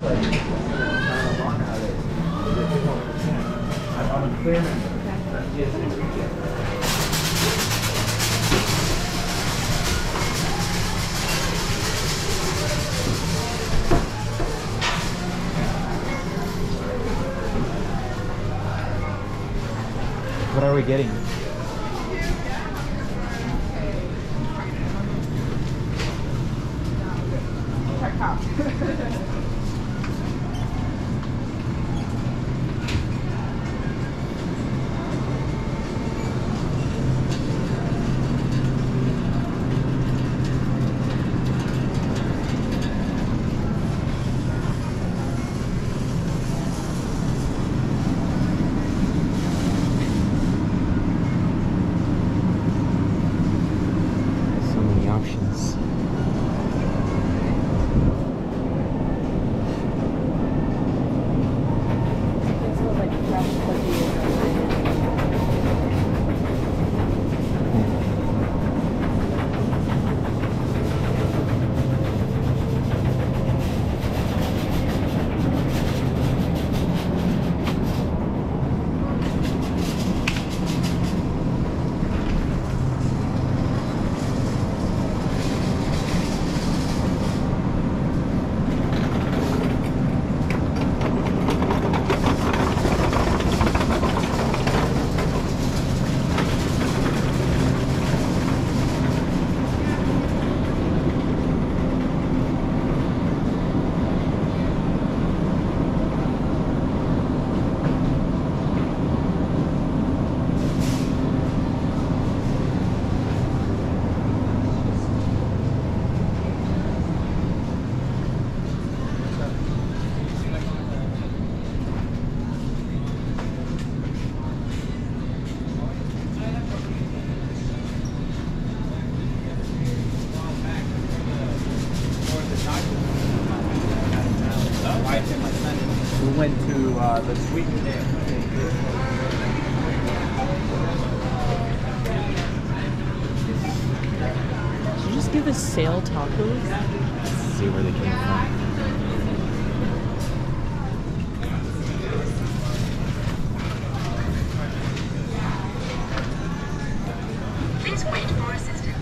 What are we getting? We went to the sweet potato. Did you just give us sale tacos? Let's see where they came from. Please wait for assistance.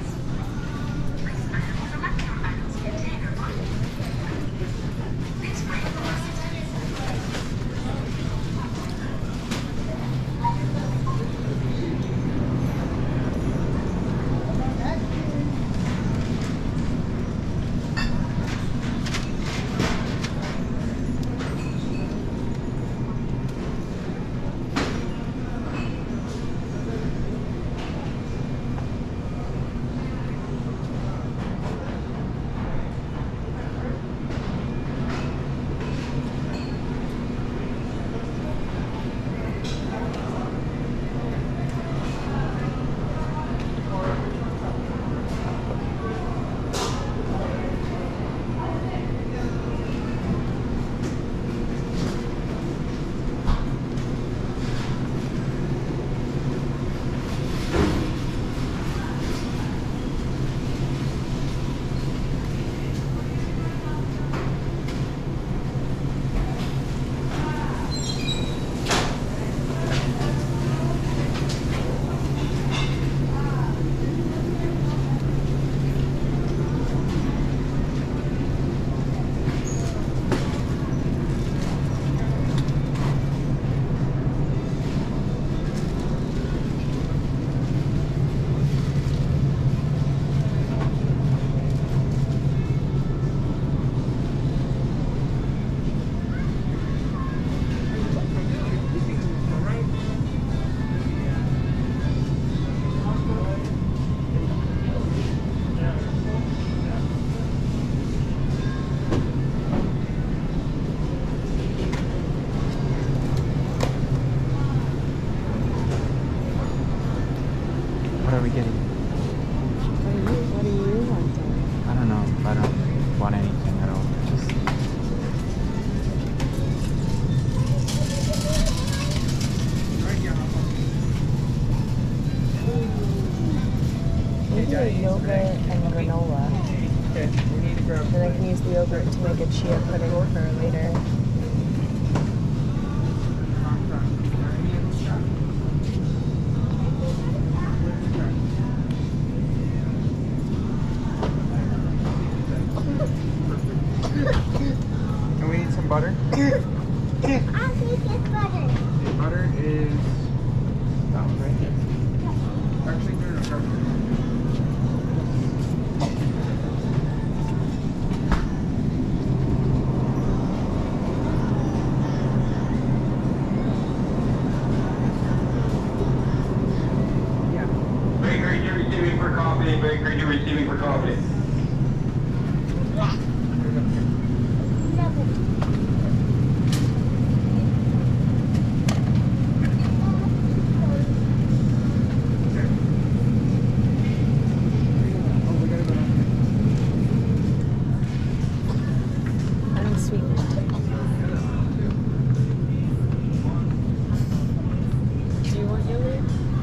What are we getting? What do you want? I don't know. I don't want anything at all. Just Maybe a yogurt and granola. And I can use the yogurt to make a chia pudding for later. butter? I'll take this butter. The butter is that one right here. Actually, no. Bakery, you're receiving for coffee. Bakery, you're receiving for coffee. I don't sweeten it. Do you want yogurt?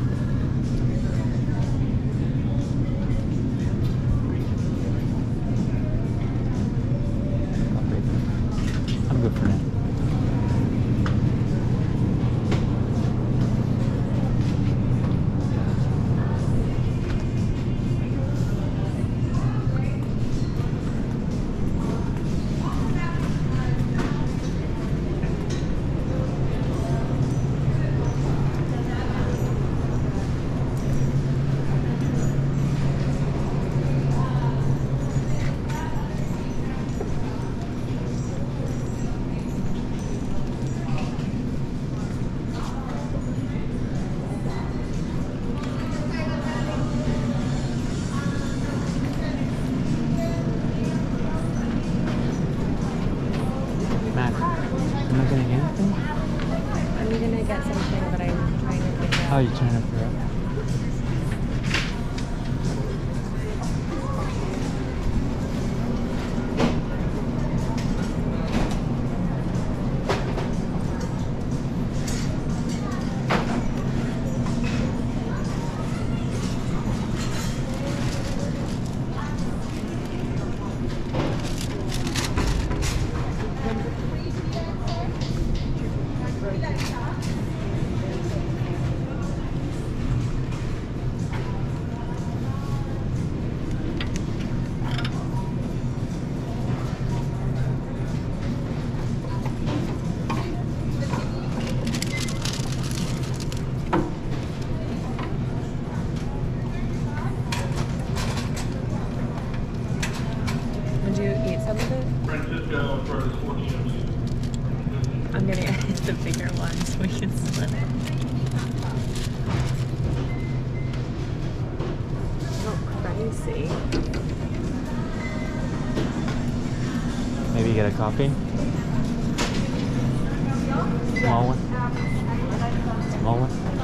I'm good for now. Matt, am I getting anything? I'm gonna get something, but I'm trying to figure Oh, out. you're trying to figure out. Would you eat some of it? Francisco for his 14 ounces. I'm gonna get the bigger one so we can split it. Oh, crazy. Maybe get a coffee? Small one? Small one?